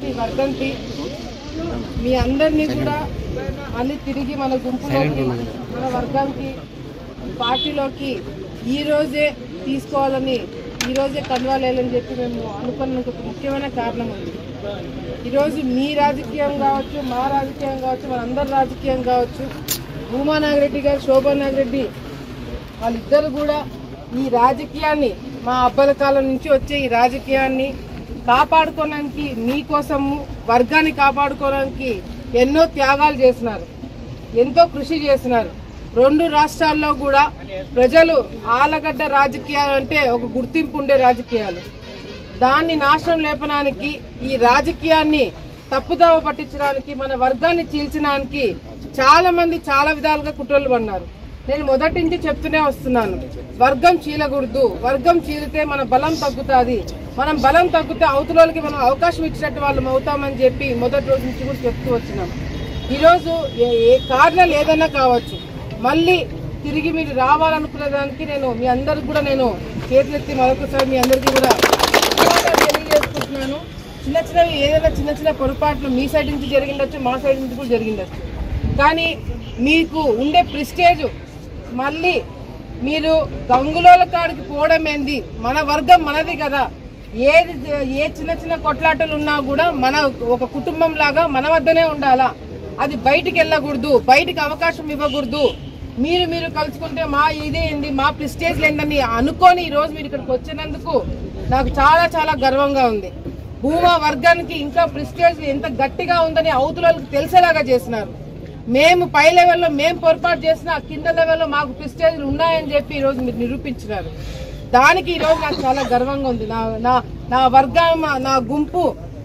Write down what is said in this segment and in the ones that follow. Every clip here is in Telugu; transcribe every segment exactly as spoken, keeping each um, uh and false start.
ఈ వర్ధంతి మీ అందరినీ కూడా మళ్ళీ తిరిగి మన గుంపులోకి మన వర్గానికి పార్టీలోకి ఈరోజే తీసుకోవాలని ఈరోజే కన్వాలేయాలని చెప్పి మేము అనుకున్నందుకు ఒక ముఖ్యమైన కారణం ఉంది. ఈరోజు మీ రాజకీయం కావచ్చు, మా రాజకీయం కావచ్చు, మనందరి రాజకీయం కావచ్చు, భూమా నాగిరెడ్డి గారు, శోభా నాగిరెడ్డి వాళ్ళిద్దరు కూడా ఈ రాజకీయాన్ని మా అబ్బల కాలం నుంచి వచ్చే ఈ రాజకీయాన్ని కాపాడుకోవడానికి మీకోసము వర్గాన్ని కాపాడుకోవడానికి ఎన్నో త్యాగాలు చేసినారు, ఎంతో కృషి చేసినారు. రెండు రాష్ట్రాల్లో కూడా ప్రజలు ఆలగడ్డ రాజకీయాలు అంటే ఒక గుర్తింపు ఉండే రాజకీయాలు, దాన్ని నాశనం లేపడానికి ఈ రాజకీయాన్ని తప్పుదోవ పట్టించడానికి మన వర్గాన్ని చీల్చడానికి చాలా మంది చాలా విధాలుగా కుట్రలు పన్నారు. నేను మొదటి నుంచి చెప్తూనే వస్తున్నాను, వర్గం చీలకూడదు, వర్గం చీలితే మన బలం తగ్గుతుంది, మనం బలం తగ్గితే అవతలకి మనం అవకాశం ఇచ్చినట్టు వాళ్ళం అవుతామని చెప్పి మొదటి రోజు నుంచి కూడా చెప్తూ వచ్చినాం. ఈరోజు ఏ కారణాలు ఏదైనా కావచ్చు, మళ్ళీ తిరిగి మీరు రావాలనుకునే దానికి నేను మీ అందరికి కూడా నేను చేతులెత్తి మరొకసారి మీ అందరికీ కూడా తెలియజేసుకుంటున్నాను. చిన్న చిన్నవి ఏదైనా చిన్న చిన్న పొరపాట్లు మీ సైడ్ నుంచి జరిగిండొచ్చు, మా సైడ్ నుంచి కూడా జరిగిండొచ్చు, కానీ మీకు ఉండే ప్రిస్టేజ్ మళ్ళీ మీరు గంగులోల కాడికి పోవడం ఏంది, మన వర్గం మనది కదా, ఏది ఏ చిన్న చిన్న కొట్లాటలు ఉన్నా కూడా మన ఒక కుటుంబం లాగా మన వద్దనే ఉండాలా, అది బయటికి వెళ్ళకూడదు, బయటికి అవకాశం ఇవ్వకూడదు, మీరు మీరు కలుసుకుంటే మా ఇదే ఏంది, మా ప్రిస్టేజ్ లేదని అనుకొని ఈరోజు మీరు ఇక్కడికి వచ్చినందుకు నాకు చాలా చాలా గర్వంగా ఉంది. భూమా వర్గానికి ఇంకా ప్రిస్టేజ్ ఎంత గట్టిగా ఉందని అవతలకు తెలిసేలాగా చేసినారు. మేము పై లెవెల్లో మేము పొరపాటు చేసిన కింద లెవెల్లో మాకు ప్రిస్టేజ్లు ఉన్నాయని చెప్పి ఈరోజు మీరు నిరూపించినారు. దానికి ఈరోజు నాకు చాలా గర్వంగా ఉంది. నా నా నా వర్గం నా గుంపు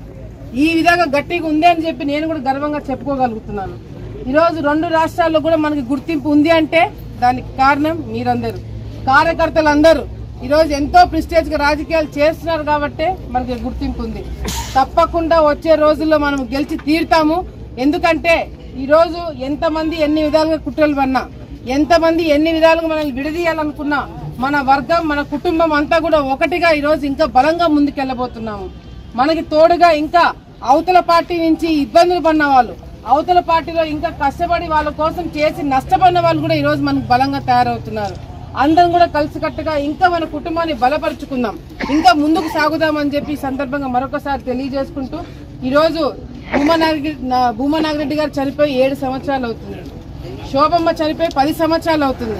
ఈ విధంగా గట్టిగా ఉంది అని చెప్పి నేను కూడా గర్వంగా చెప్పుకోగలుగుతున్నాను. ఈరోజు రెండు రాష్ట్రాల్లో కూడా మనకి గుర్తింపు ఉంది అంటే దానికి కారణం మీరందరూ, కార్యకర్తలందరూ ఈరోజు ఎంతో ప్రిస్టేజ్ గా రాజకీయాలు చేస్తున్నారు కాబట్టి మనకి గుర్తింపు ఉంది. తప్పకుండా వచ్చే రోజుల్లో మనం గెలిచి తీరుతాము. ఎందుకంటే ఈరోజు ఎంతమంది ఎన్ని విధాలుగా కుట్రలు పన్నా, ఎంతమంది ఎన్ని విధాలుగా మనల్ని విడదీయాలనుకున్నా, మన వర్గం మన కుటుంబం అంతా కూడా ఒకటిగా ఈరోజు ఇంకా బలంగా ముందుకెళ్లబోతున్నాము. మనకి తోడుగా ఇంకా అవతల పార్టీ నుంచి ఇబ్బందులు పడిన వాళ్ళు, అవతల పార్టీలో ఇంకా కష్టపడి వాళ్ళ కోసం చేసి నష్టపడిన వాళ్ళు కూడా ఈరోజు మనకు బలంగా తయారవుతున్నారు. అందరం కూడా కలిసికట్టుగా ఇంకా మన కుటుంబాన్ని బలపరుచుకుందాం, ఇంకా ముందుకు సాగుదామని చెప్పి ఈ సందర్భంగా మరొకసారి తెలియజేసుకుంటూ, ఈరోజు భూమా నాగిరెడ్డి భూమా నాగిరెడ్డి గారు చనిపోయి ఏడు సంవత్సరాలు అవుతుంది, శోభమ్మ చనిపోయి పది సంవత్సరాలు అవుతుంది.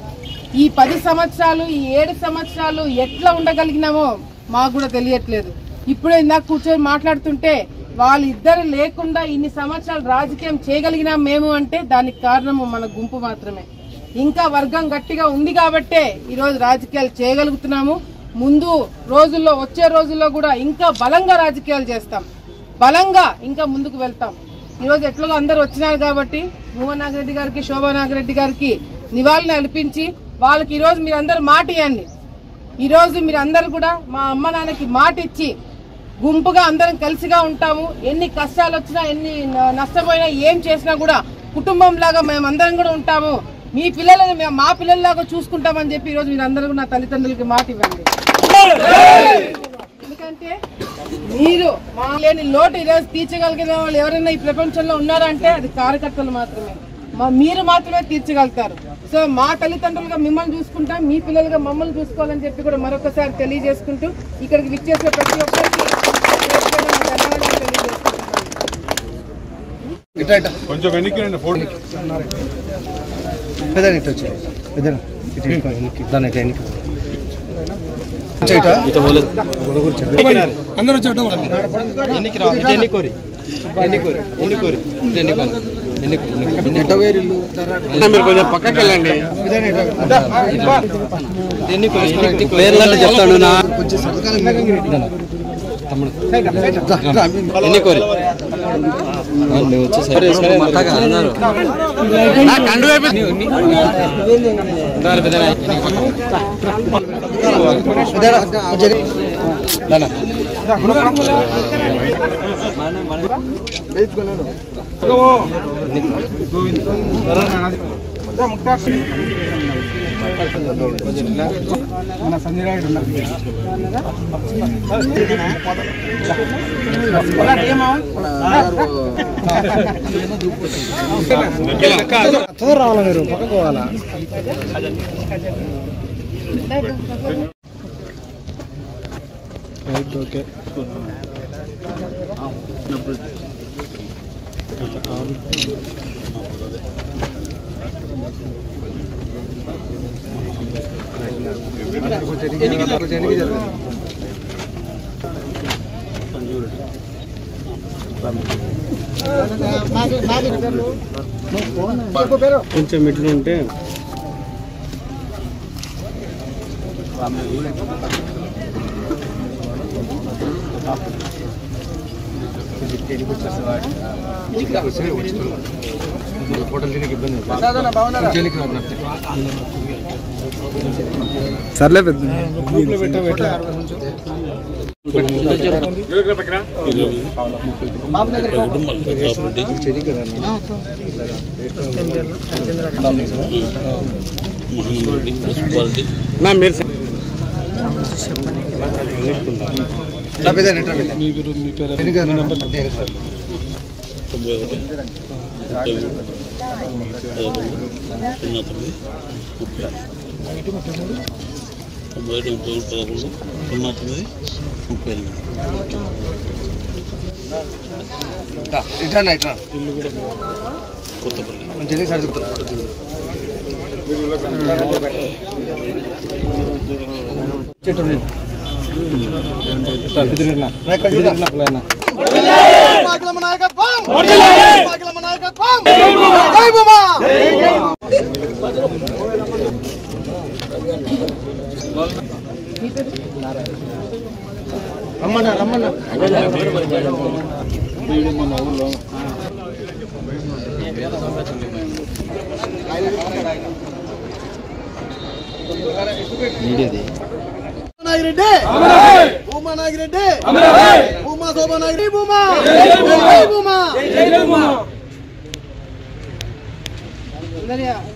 ఈ పది సంవత్సరాలు ఈ ఏడు సంవత్సరాలు ఎట్లా ఉండగలిగినామో మాకు కూడా తెలియట్లేదు. ఇప్పుడే ఇందాక కూర్చొని మాట్లాడుతుంటే వాళ్ళిద్దరు లేకుండా ఇన్ని సంవత్సరాలు రాజకీయం చేయగలిగినాం మేము అంటే దానికి కారణము మన గుంపు మాత్రమే. ఇంకా వర్గం గట్టిగా ఉంది కాబట్టే ఈరోజు రాజకీయాలు చేయగలుగుతున్నాము. ముందు రోజుల్లో వచ్చే రోజుల్లో కూడా ఇంకా బలంగా రాజకీయాలు చేస్తాం, బలంగా ఇంకా ముందుకు వెళ్తాం. ఈరోజు ఎట్లాగో అందరు వచ్చినారు కాబట్టి భూమా నాగిరెడ్డి గారికి, శోభా నాగిరెడ్డి గారికి నివాళులు అర్పించి వాళ్ళకి ఈరోజు మీరందరూ మాట ఇవ్వండి. ఈరోజు మీరందరూ కూడా మా అమ్మ నాన్నకి మాట ఇచ్చి గుంపుగా అందరం కలిసిగా ఉంటాము. ఎన్ని కష్టాలు వచ్చినా, ఎన్ని నష్టపోయినా, ఏం చేసినా కూడా కుటుంబం లాగా మేమందరం కూడా ఉంటాము. మీ పిల్లలని మేము మా పిల్లల్లాగా చూసుకుంటామని చెప్పి ఈరోజు మీరందరూ కూడా నా తల్లిదండ్రులకి మాట ఇవ్వండి. ఎందుకంటే మీరు మా లేని లోటు ఈరోజు తీర్చగలిగిన వాళ్ళు ఎవరైనా ఈ ప్రపంచంలో ఉన్నారంటే అది కార్యకర్తలు మాత్రమే, మా మీరు మాత్రమే తీర్చగలుగుతారు. సో మా తల్లిదండ్రులుగా మిమ్మల్ని చూసుకుంటాం, మీ పిల్లలుగా మమ్మల్ని చూసుకోవాలని చెప్పి కూడా మరొకసారి తెలియజేసుకుంటూ ఇక్కడికి విచ్చేసిన ప్రతి ఒక్కరికి ధన్యవాదాలు తెలియజేసుకుంటున్నాను. కొంచెం వెనక్కి ఫోటో అందరూ మీరు కొంచెం పక్కకి వెళ్ళండి. చెప్తాను నా ఎన్ని కోరి మన సంజయ్ రాయుడు ఉన్నారు. రావాలా మీరు పక్కకు పోవాలా? ఓకే కొంచెం ఇట్లు ఉంటే సర్లే పెద్ద తొంభై ఏడు ముప్పై పదకొండు సున్నా తొమ్మిది ముప్పై ఎనిమిది ఇల్లు కూడా కొత్తపల్లి రమ్మన్నా రమ్మన్నా మన ఊళ్ళో నాగిరెడ్డి భూమా నాగిరెడ్డి భూమా శోభా నాగిరెడ్డి భూమా భూమా